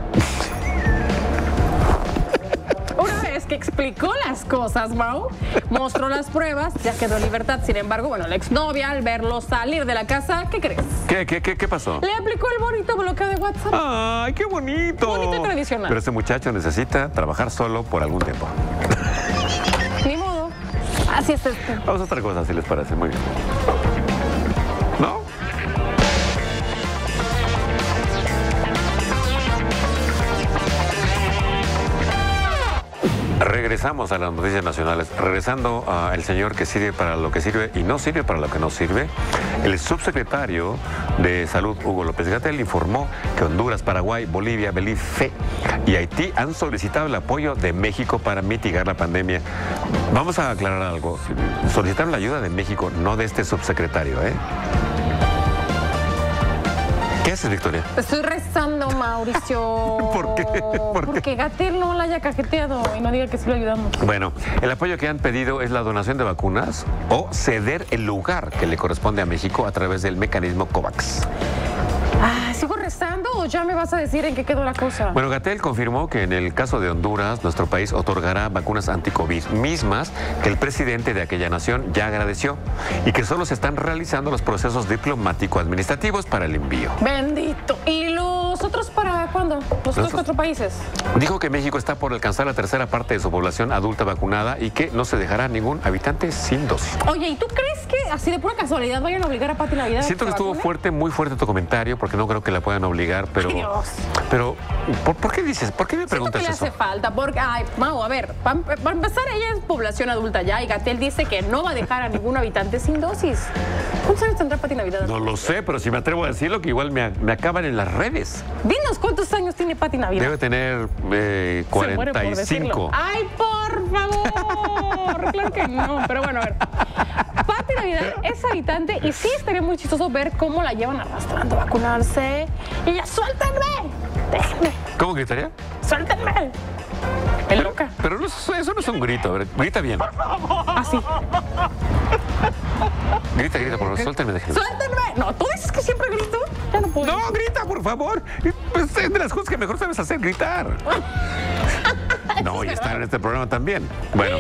S3: Una vez que explicó las cosas, Mau, mostró las pruebas, ya quedó en libertad. Sin embargo, bueno, la exnovia, al verlo salir de la casa, ¿qué crees?
S2: ¿Qué, qué, qué, qué pasó?
S3: Le aplicó el bonito bloqueo de WhatsApp.
S2: ¡Ay, qué bonito!
S3: Bonito y tradicional.
S2: Pero este muchacho necesita trabajar solo por algún tiempo.
S3: Ni modo. Así es esto.
S2: Vamos a otra cosa, si les parece. Muy bien. ¿No? Regresamos a las noticias nacionales. Regresando al señor que sirve para lo que sirve y no sirve para lo que no sirve, el subsecretario de Salud, Hugo López-Gatell, informó que Honduras, Paraguay, Bolivia, Belice y Haití han solicitado el apoyo de México para mitigar la pandemia. Vamos a aclarar algo. Solicitaron la ayuda de México, no de este subsecretario, ¿eh? ¿Qué haces, Victoria?
S3: Estoy rezando, Mauricio.
S2: ¿Por qué? ¿Por qué?
S3: Porque Gatell no la haya cajeteado y no diga que sí lo ayudamos.
S2: Bueno, el apoyo que han pedido es la donación de vacunas o ceder el lugar que le corresponde a México a través del mecanismo COVAX.
S3: Ah, ¿sigo rezando o ya me vas a decir en qué quedó la cosa?
S2: Bueno, Gatell confirmó que en el caso de Honduras, nuestro país otorgará vacunas anti-COVID mismas que el presidente de aquella nación ya agradeció y que solo se están realizando los procesos diplomático-administrativos para el envío.
S3: Bendito. ¿Y los otros para cuándo? Los otros
S2: otros-
S3: cuatro países.
S2: Dijo que México está por alcanzar la tercera parte de su población adulta vacunada y que no se dejará ningún habitante sin dosis.
S3: Oye, ¿y tú crees que así de pura casualidad vayan a obligar a Pati Navidad a
S2: Siento que
S3: se
S2: estuvo
S3: vacune?
S2: fuerte, muy fuerte tu comentario, porque no creo que la puedan obligar, pero...
S3: Ay, Dios.
S2: Pero, ¿por, por qué dices? ¿Por qué me
S3: Siento que
S2: preguntas
S3: le
S2: eso?
S3: hace falta, porque, ay, Mau, a ver, para empezar, ella es población adulta ya y Gatell dice que no va a dejar a ningún habitante sin dosis. ¿Cuántos años tendrá Pati Navidad?
S2: No lo sé, pero si me atrevo a decirlo, que igual me, me acaban en las redes.
S3: Dinos cuántos años tiene Pati Navidad.
S2: Debe tener eh,
S3: Se muere por
S2: cuarenta y cinco.
S3: decirlo. ¡Ay, por favor! Claro que no, pero bueno, a ver. Pati Navidad es habitante y sí estaría muy chistoso ver cómo la llevan arrastrando a vacunarse. Y ella, ¡suéltenme! ¡Déjenme!
S2: ¿Cómo gritaría?
S3: ¡Suéltenme! Es loca.
S2: Pero no, es- eso no es un grito. A ver, grita bien.
S3: Así.
S2: Grita, grita, por favor. Suéltame, déjenme.
S3: ¡Suéltenme! No, tú dices que siempre grito. ya no puedo.
S2: No, grita, por favor. Pues es de las cosas que mejor sabes hacer, gritar. No, y estar en este programa también. Bueno.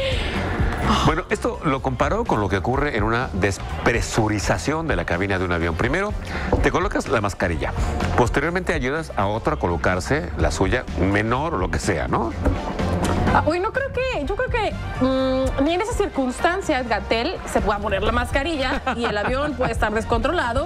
S2: Bueno, esto lo comparó con lo que ocurre en una despresurización de la cabina de un avión. Primero, te colocas la mascarilla. Posteriormente ayudas a otro a colocarse la suya, menor o lo que sea, ¿no?
S3: Ah, uy, no creo que, yo creo que mmm, ni en esas circunstancias, Gatell se pueda poner la mascarilla y el avión puede estar descontrolado,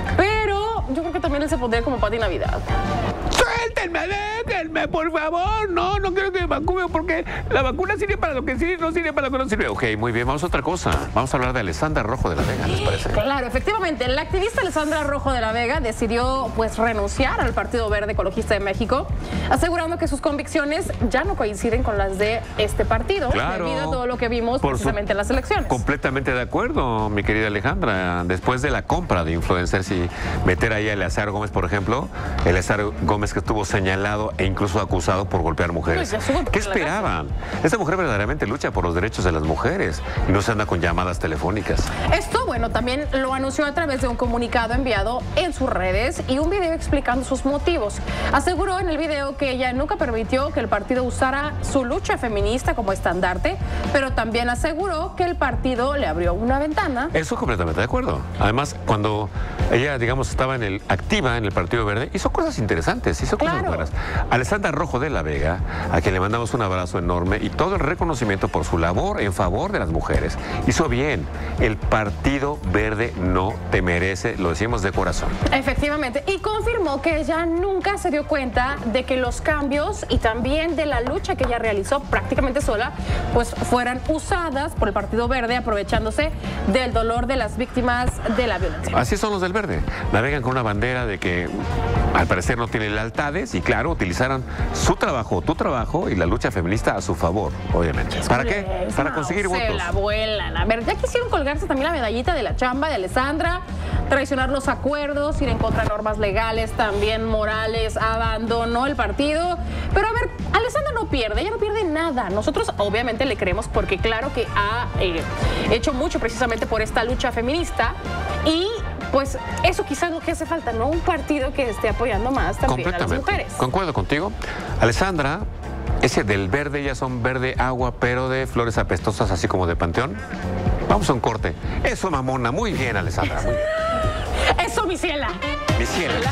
S3: pero yo creo que también él se pondría como Pati Navidad.
S2: ¡Suéltenme, déjenme, por favor! No, no quiero que me vacune porque la vacuna sirve para lo que sirve y no sirve para lo que no sirve. Ok, muy bien, vamos a otra cosa. Vamos a hablar de Alessandra Rojo de la Vega, ¿les parece?
S3: Claro, efectivamente, la activista Alessandra Rojo de la Vega decidió pues renunciar al Partido Verde Ecologista de México, asegurando que sus convicciones ya no coinciden con las de este partido,
S2: claro,
S3: debido a todo lo que vimos
S2: por
S3: precisamente
S2: su...
S3: en las elecciones.
S2: Completamente de acuerdo, mi querida Alejandra. Después de la compra de influencers y meter ahí a Eleazar Gómez, por ejemplo, Eleazar Gómez que estuvo señalado e incluso acusado por golpear mujeres.
S3: Uy,
S2: ¿Qué esperaban? Esta mujer verdaderamente lucha por los derechos de las mujeres y no se anda con llamadas telefónicas.
S3: Esto, bueno, también lo anunció a través de un comunicado enviado en sus redes y un video explicando sus motivos. Aseguró en el video que ella nunca permitió que el partido usara su lucha feminista como estandarte, pero también aseguró que el partido le abrió una ventana.
S2: Eso completamente de acuerdo. Además, cuando ella, digamos, estaba en el activa en el Partido Verde, hizo cosas interesantes, hizo cosas
S3: Claro.
S2: buenas. Alessandra Rojo de la Vega, a quien le mandamos un abrazo enorme y todo el reconocimiento por su labor en favor de las mujeres. Hizo bien. El Partido Verde no te merece, lo decimos de corazón.
S3: Efectivamente, y confirmó que ella nunca se dio cuenta de que los cambios y también de la lucha que ella realizó prácticamente sola, pues fueran usadas por el Partido Verde, aprovechándose del dolor de las víctimas de la violencia.
S2: Así son los del Verde. Navegan con una bandera de que al parecer no tienen lealtades y claro, utilizaron su trabajo, tu trabajo y la lucha feminista a su favor, obviamente. ¿Para qué? Para conseguir
S3: Se
S2: votos.
S3: la vuelan. A ver, ya quisieron colgarse también la medallita de la chamba de Alessandra, traicionar los acuerdos, ir en contra de normas legales, también morales, abandonó el partido. Pero a ver, Alessandra no pierde, ella no pierde nada. Nosotros obviamente le creemos porque claro que ha eh, hecho mucho precisamente por esta lucha feminista y pues eso quizás es lo que hace falta, ¿no? Un partido que esté apoyando más también a las mujeres.
S2: Concuerdo contigo. Alessandra, ese del verde, ya son verde agua, pero de flores apestosas, así como de panteón. Vamos a un corte. Eso, mamona. Muy bien, Alessandra. Muy bien.
S3: Eso, mi ciela.
S2: Mi ciela.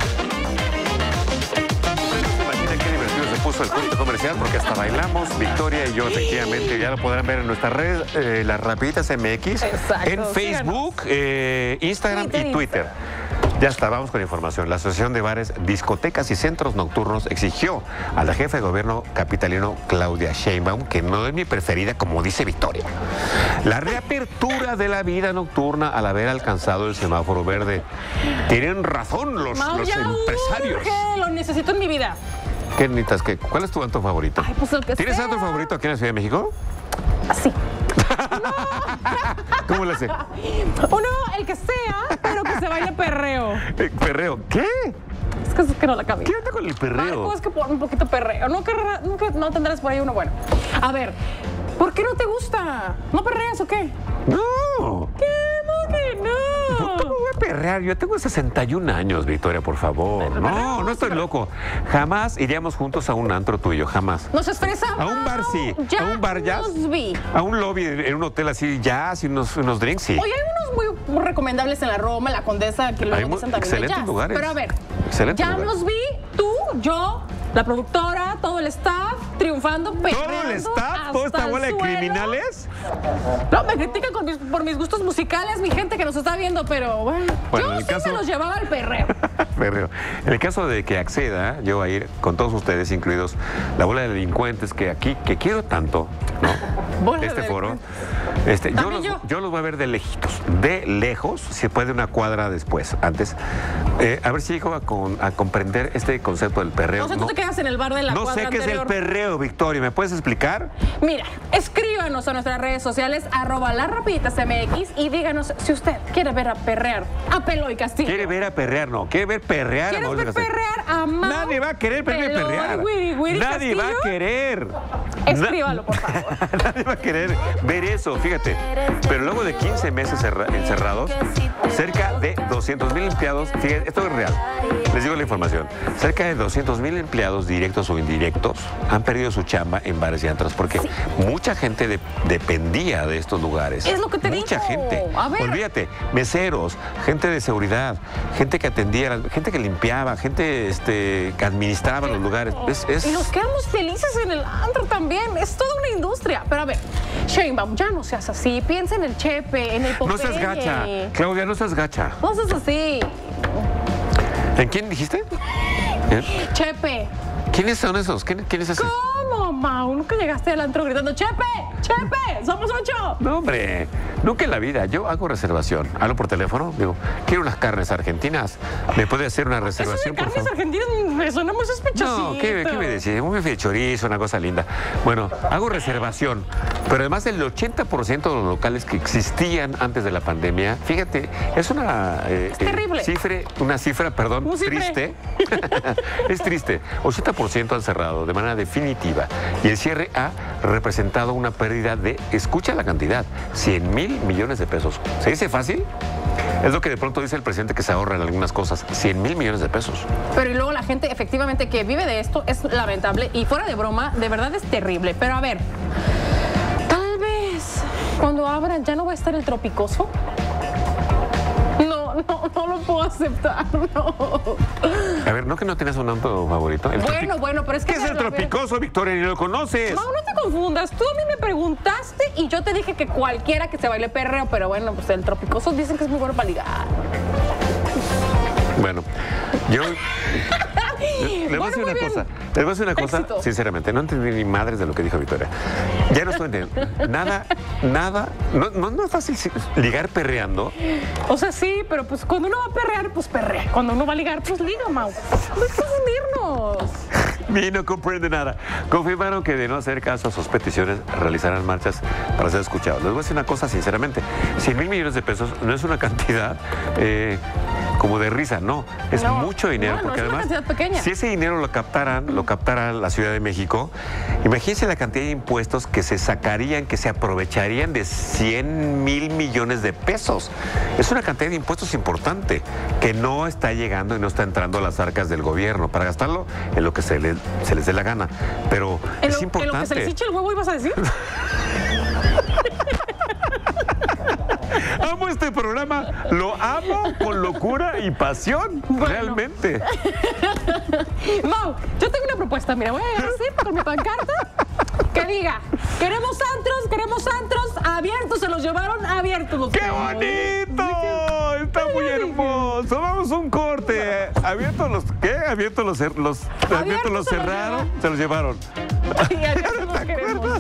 S2: Imagina qué divertido se puso el corte comercial porque hasta bailamos, Victoria y yo, efectivamente. Ya lo podrán ver en nuestras redes, eh, las Rapiditas M X,
S3: Exacto,
S2: en Facebook, eh, Instagram
S3: Twitter,
S2: y Twitter. Ya está, vamos con información. La Asociación de Bares, Discotecas y Centros Nocturnos exigió a la jefa de gobierno capitalino Claudia Sheinbaum, que no es mi preferida, como dice Victoria, la reapertura de la vida nocturna al haber alcanzado el semáforo verde. Tienen razón los,
S3: Mau,
S2: los
S3: ya
S2: empresarios.
S3: urge, lo necesito en mi vida.
S2: ¿Qué necesitas? ¿Qué? ¿Cuál es tu antro favorito?
S3: Ay, pues el que
S2: ¿Tienes
S3: sea.
S2: antro favorito aquí en la Ciudad de México?
S3: Así.
S2: ¿Cómo le hace?
S3: Uno, el que sea, pero que se baile perreo.
S2: Eh, ¿Perreo? ¿Qué?
S3: Es que, es que no la cabía.
S2: ¿Qué onda con el perreo?
S3: Marco, es que por un poquito perreo. ¿No, querrá- nunca, no tendrás por ahí uno bueno. A ver, ¿por qué no te gusta? ¿No perreas o qué?
S2: No.
S3: ¿Qué? ¿Cómo que no?
S2: ¿Cómo voy a perrear? Yo tengo sesenta y un años, Victoria, por favor. No, no estoy loco. Jamás iríamos juntos a un antro tú y yo, jamás.
S3: ¿Nos estresamos?
S2: A un bar sí,
S3: Ya
S2: a un bar jazz.
S3: nos vi.
S2: A un lobby en un hotel así, jazz y unos, unos drinks, sí.
S3: Oye, hay unos muy, muy recomendables en la Roma, en la Condesa, que
S2: Hay
S3: luego
S2: muy-
S3: dicen también de
S2: excelentes
S3: jazz.
S2: lugares.
S3: Pero a ver,
S2: Excelentes
S3: ya
S2: lugares.
S3: nos vi, tú, yo, la productora, todo el staff, triunfando,
S2: ¿Todo
S3: perreando
S2: el staff? ¿Toda esta
S3: hasta el
S2: bola de
S3: suelo.
S2: criminales?
S3: No, me critican con mis- por mis gustos musicales, mi gente que nos está viendo, pero bueno,
S2: Bueno, en
S3: yo
S2: el
S3: sí
S2: caso-
S3: me los llevaba al perreo.
S2: Perreo. En el caso de que acceda yo a ir con todos ustedes, incluidos la bola de delincuentes que aquí, que quiero tanto, ¿no?
S3: Bola de
S2: Este foro.
S3: delincuentes.
S2: Este, yo,
S3: También
S2: los,
S3: yo.
S2: yo los voy a ver de lejitos, de lejos, si puede una cuadra después, antes. Eh, a ver si llego a, con- a comprender este concepto del perreo.
S3: O sea, tú te quedas en el bar de la
S2: no
S3: cuadra
S2: sé qué es el
S3: anterior.
S2: perreo, Victoria, ¿me puedes explicar?
S3: Mira, escriban escríbanos a nuestras redes sociales, arroba las rapiditas M X, y díganos si usted quiere ver a perrear a Peloy Castillo.
S2: Quiere ver a perrear, no, quiere ver perrear.
S3: ¿Quieres
S2: a
S3: ver
S2: Castillo.
S3: perrear a Mau?
S2: Nadie va a querer verme
S3: Peloy,
S2: perrear.
S3: Wiri, Wiri
S2: Nadie
S3: Castillo?
S2: va a querer.
S3: Escríbalo, por favor.
S2: Nadie va a querer ver eso, fíjate. Pero luego de quince meses encerrados, cerca de doscientos mil empleados, fíjate, esto es real, les digo la información, cerca de doscientos mil empleados directos o indirectos han perdido su chamba en bares y antros porque sí. mucha gente de, dependía de estos lugares.
S3: Es lo que te
S2: Mucha
S3: digo.
S2: gente.
S3: A ver.
S2: Olvídate, meseros, gente de seguridad, gente que atendía, gente que limpiaba, gente este, que administraba los lugares. Es, es...
S3: Y nos quedamos felices en el antro también. Es toda una industria. Pero a ver, Sheinbaum, ya no seas así. Piensa en el Chepe, en el Popeye.
S2: No seas gacha. Claudia, no seas gacha.
S3: No seas así.
S2: ¿En quién dijiste? ¿Eh?
S3: Chepe.
S2: ¿Quiénes son esos? ¿Quién, quién es ese?
S3: ¿Cómo, Mau? Nunca llegaste al antro gritando, ¡Chepe! ¡Chepe! ¡Somos ocho!
S2: No, hombre. Nunca en la vida. Yo hago reservación. Hablo por teléfono. Digo, quiero unas carnes argentinas. ¿Me puede hacer una reservación,
S3: Eso de
S2: por
S3: carnes
S2: favor?
S3: argentinas me suena muy sospechosito.
S2: No, ¿qué, qué me decís? Un bife de chorizo, una cosa linda. Bueno, hago reservación. Pero además el ochenta por ciento de los locales que existían antes de la pandemia, fíjate, es una eh,
S3: es terrible.
S2: Eh, cifra, una cifra, perdón,
S3: Un cifre.
S2: triste. Es triste. ochenta por ciento han cerrado de manera definitiva. Y el cierre ha representado una pérdida de, escucha la cantidad, cien mil millones de pesos. ¿Se dice fácil? Es lo que de pronto dice el presidente, que se ahorran algunas cosas, cien mil millones de pesos.
S3: Pero y luego la gente efectivamente que vive de esto es lamentable y fuera de broma, de verdad es terrible. Pero a ver, tal vez cuando abran ya no va a estar el tropicoso. No, no, no lo puedo aceptar, no.
S2: A ver, ¿no que no tienes un auto favorito? El
S3: Bueno,
S2: tropic-
S3: bueno, pero es que...
S2: ¿Qué es el
S3: a ver,
S2: tropicoso, Victoria? Ni lo conoces.
S3: No, no te confundas. Tú a mí me preguntaste y yo te dije que cualquiera que se baile perreo, pero bueno, pues el tropicoso dicen que es muy bueno para ligar.
S2: Bueno, yo... Les voy a
S3: Bueno,
S2: decir
S3: muy
S2: una
S3: bien.
S2: cosa, les voy a decir una cosa,
S3: Éxito.
S2: sinceramente, no entendí ni madres de lo que dijo Victoria. Ya no estoy entendiendo. Nada, nada, no, no, no es fácil ligar perreando.
S3: O sea, sí, pero pues cuando uno va a perrear, pues perrea. Cuando uno va a ligar, pues liga, Mau. No hay que confundirnos.
S2: Y no comprende nada. Confirmaron que de no hacer caso a sus peticiones, realizarán marchas para ser escuchados. Les voy a decir una cosa, sinceramente, cien mil millones de pesos no es una cantidad eh, como de risa, no, es
S3: No,
S2: mucho dinero.
S3: no, no
S2: porque
S3: es una
S2: además,
S3: cantidad pequeña.
S2: si ese dinero lo captaran, lo captara la Ciudad de México, imagínense la cantidad de impuestos que se sacarían, que se aprovecharían de cien mil millones de pesos. Es una cantidad de impuestos importante que no está llegando y no está entrando a las arcas del gobierno para gastarlo en lo que se les, se les dé la gana. Pero
S3: ¿En
S2: es
S3: lo,
S2: importante.
S3: ¿En lo que se les hinche el huevo ibas a decir?
S2: Amo este programa, lo amo con locura y pasión,
S3: Bueno.
S2: realmente.
S3: Mau, yo tengo una propuesta. Mira, voy a agarrar así con mi pancarta que diga, queremos antros, queremos antros, abiertos se los llevaron, abiertos los
S2: ¡Qué
S3: queremos.
S2: bonito! Está muy hermoso. Vamos a un corte. ¿Abiertos los qué? ¿Abiertos los, cer- los, abiertos
S3: Abiertos
S2: los
S3: se los
S2: cerraron?
S3: llevaron.
S2: Se los llevaron.
S3: Y abiertos los queremos.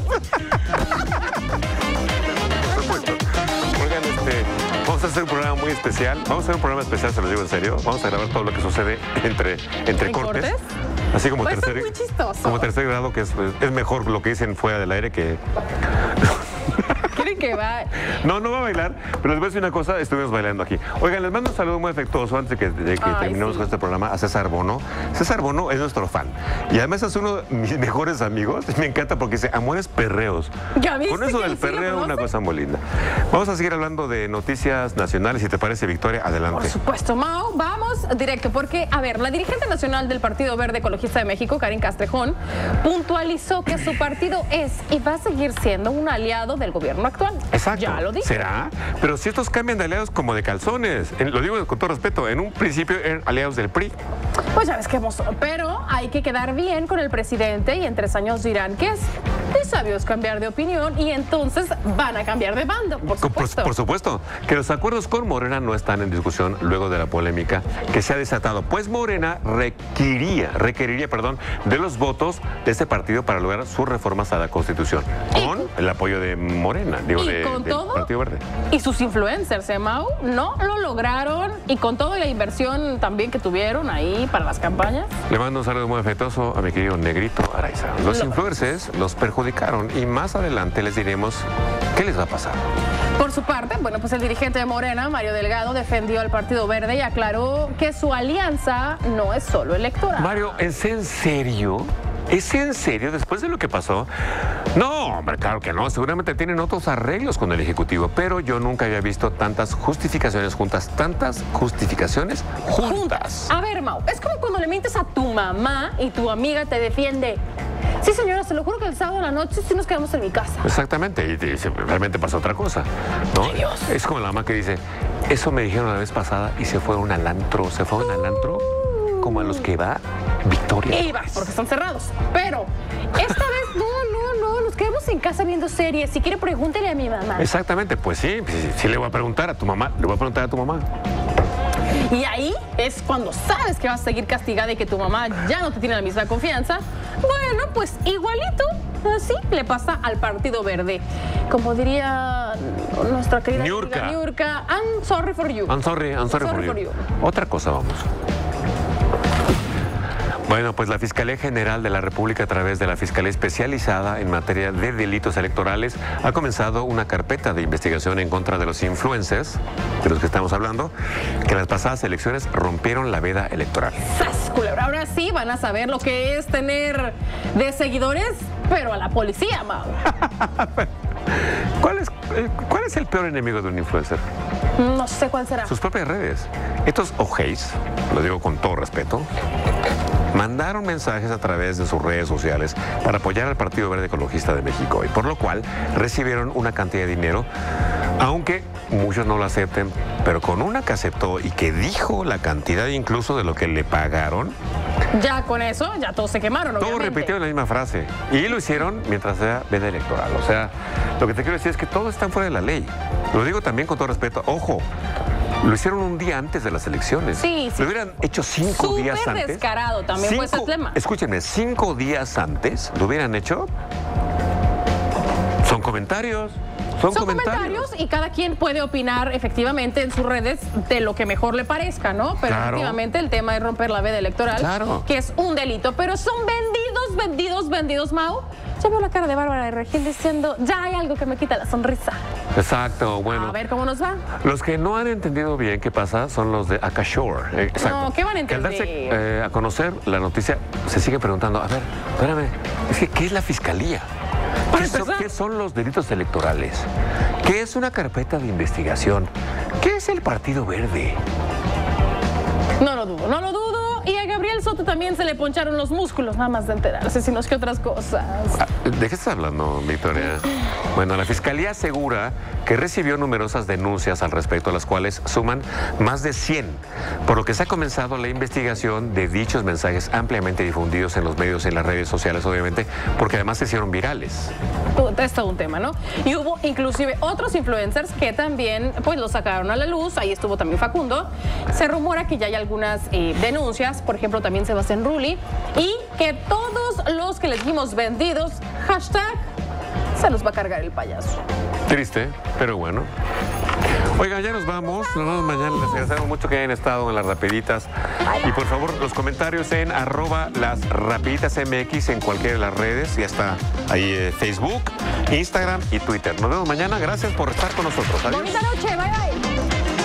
S2: Por supuesto. Oigan, este, vamos a hacer un programa muy especial. Vamos a hacer un programa especial, se los digo en serio. Vamos a grabar todo lo que sucede entre, entre
S3: ¿En
S2: cortes.
S3: cortes?
S2: Así como
S3: Va a estar
S2: tercer,
S3: muy chistoso.
S2: como tercer grado, que es, es mejor lo que dicen fuera del aire que...
S3: Quieren que va...
S2: No, no va a bailar, pero les voy a decir una cosa, estuvimos bailando aquí. Oigan, les mando un saludo muy afectuoso antes de que, de que
S3: Ay,
S2: terminemos
S3: sí.
S2: con este programa a César Bono. César Bono es nuestro fan y además es uno de mis mejores amigos. Me encanta porque dice amores perreos.
S3: ¿Ya viste
S2: Con eso
S3: que
S2: del
S3: él sí lo
S2: perreo, una
S3: conoce?
S2: cosa muy linda. Vamos a seguir hablando de noticias nacionales, si te parece, Victoria,
S3: Por
S2: adelante.
S3: supuesto, Mau, vamos directo, porque, a ver, la dirigente nacional del Partido Verde Ecologista de México, Karin Castrejón, puntualizó que su partido es y va a seguir siendo un aliado del gobierno actual.
S2: Exacto.
S3: Ya lo dijo.
S2: ¿Será? Pero si estos cambian de aliados como de calzones, en- lo digo con todo respeto, en un principio eran aliados del P R I.
S3: Pues ya ves que hemos... Pero hay que quedar bien con el presidente y en tres años dirán que es de sabios cambiar de opinión y entonces van a cambiar de bando, por
S2: Por,
S3: supuesto.
S2: por supuesto, que los acuerdos con Morena no están en discusión luego de la polémica que se ha desatado, pues Morena requeriría, requeriría, perdón, de los votos de este partido para lograr sus reformas a la Constitución, con el apoyo de Morena, digo,
S3: Y
S2: de,
S3: con
S2: del
S3: todo,
S2: Partido Verde.
S3: Y sus influencers, ¿eh, Mau? No lo lograron y con toda la inversión también que tuvieron ahí para las campañas.
S2: Le mando un saludo muy afectuoso a mi querido Negrito Araiza. Los
S3: Lo-
S2: influencers, los perjudiciales, perjudicaron y más adelante les diremos qué les va a pasar.
S3: Por su parte, bueno, pues el dirigente de Morena, Mario Delgado, defendió al Partido Verde y aclaró que su alianza no es solo electoral.
S2: Mario, ¿es en serio? ¿Es en serio después de lo que pasó? No, hombre, claro que no. Seguramente tienen otros arreglos con el Ejecutivo, pero yo nunca había visto tantas justificaciones juntas, tantas justificaciones juntas.
S3: A ver, Mau, es como cuando le mientes a tu mamá y tu amiga te defiende. Sí, señora, se lo juro que el sábado en la noche sí nos quedamos en mi casa.
S2: Exactamente, y, y realmente pasó otra cosa, ¿no?
S3: Ay, Dios.
S2: Es como la mamá que dice, eso me dijeron la vez pasada y se fue a un alantro, se fue a un alantro como a los que va Victoria.
S3: Iba, porque están cerrados. Pero esta vez no, no, no, nos quedamos en casa viendo series. Si quiere, pregúntele a mi mamá.
S2: Exactamente, pues sí, sí, sí le voy a preguntar a tu mamá, le voy a preguntar a tu mamá.
S3: Y ahí es cuando sabes que vas a seguir castigada y que tu mamá ya no te tiene la misma confianza. Bueno, pues igualito, así le pasa al Partido Verde. Como diría nuestra querida
S2: Niurka.
S3: amiga Niurka, I'm sorry for you.
S2: I'm sorry, I'm sorry,
S3: sorry
S2: for,
S3: for
S2: you.
S3: you.
S2: Otra cosa, vamos. Bueno, pues la Fiscalía General de la República, a través de la Fiscalía Especializada en materia de delitos electorales, ha comenzado una carpeta de investigación en contra de los influencers, de los que estamos hablando, que en las pasadas elecciones rompieron la veda electoral.
S3: ¡Sas, culebra! Ahora sí van a saber lo que es tener de seguidores, pero a la policía, Mau.
S2: ¿Cuál es, eh, ¿Cuál es el peor enemigo de un influencer?
S3: No sé cuál será.
S2: Sus propias redes. Estos ojeis, lo digo con todo respeto, mandaron mensajes a través de sus redes sociales para apoyar al Partido Verde Ecologista de México, y por lo cual recibieron una cantidad de dinero, aunque muchos no lo acepten, pero con una que aceptó y que dijo la cantidad incluso de lo que le pagaron.
S3: Ya con eso, ya todos se quemaron,
S2: Todos
S3: obviamente.
S2: repitieron la misma frase y lo hicieron mientras era veda electoral. O sea, lo que te quiero decir es que todos están fuera de la ley. Lo digo también con todo respeto. Ojo, lo hicieron un día antes de las elecciones.
S3: Sí, sí.
S2: Lo hubieran hecho cinco
S3: Súper
S2: días antes.
S3: descarado también fue ese tema.
S2: Escúchenme, cinco días antes lo hubieran hecho. Son comentarios. Son,
S3: Son
S2: comentarios.
S3: comentarios y cada quien puede opinar efectivamente en sus redes de lo que mejor le parezca, ¿no? Pero
S2: Claro.
S3: efectivamente el tema es romper la veda electoral,
S2: Claro.
S3: que es un delito, pero son vendidos, vendidos, vendidos, Mau. Ya veo la cara de Bárbara de Regil diciendo, ya hay algo que me quita la sonrisa.
S2: Exacto, bueno.
S3: A ver cómo nos va.
S2: Los que no han entendido bien qué pasa son los de Akashore. Eh, exacto.
S3: No, ¿qué van a
S2: Que al darse
S3: entender?
S2: eh, a conocer la noticia, se sigue preguntando, a ver, espérame, es que ¿qué es la fiscalía?
S3: Para
S2: ¿Qué son,
S3: empezar.
S2: ¿Qué son los delitos electorales? ¿Qué es una carpeta de investigación? ¿Qué es el Partido Verde?
S3: No lo dudo, no lo dudo. Y a Gabriel Soto también se le poncharon los músculos, nada más de enterarse, sino es que otras cosas.
S2: Ah, ¿de qué estás hablando, Victoria? Bueno, la Fiscalía asegura que recibió numerosas denuncias al respecto, las cuales suman más de cien, por lo que se ha comenzado la investigación de dichos mensajes ampliamente difundidos en los medios y en las redes sociales, obviamente, porque además se hicieron virales.
S3: Es todo un tema, ¿no? Y hubo inclusive otros influencers que también pues lo sacaron a la luz. Ahí estuvo también Facundo. Se rumora que ya hay algunas eh, denuncias, por ejemplo también Sebastián Rulli, y que todos los que les dijimos vendidos, hashtag, se los va a cargar el payaso.
S2: Triste, pero bueno. Oigan, ya nos vamos, nos vemos mañana. Les agradecemos mucho que hayan estado en las rapiditas. Y por favor, los comentarios en arroba las rapiditas M X en cualquiera de las redes. Ya está ahí eh, Facebook, Instagram y Twitter. Nos vemos mañana. Gracias por estar con nosotros. Adiós.
S3: Bonita noche, bye bye.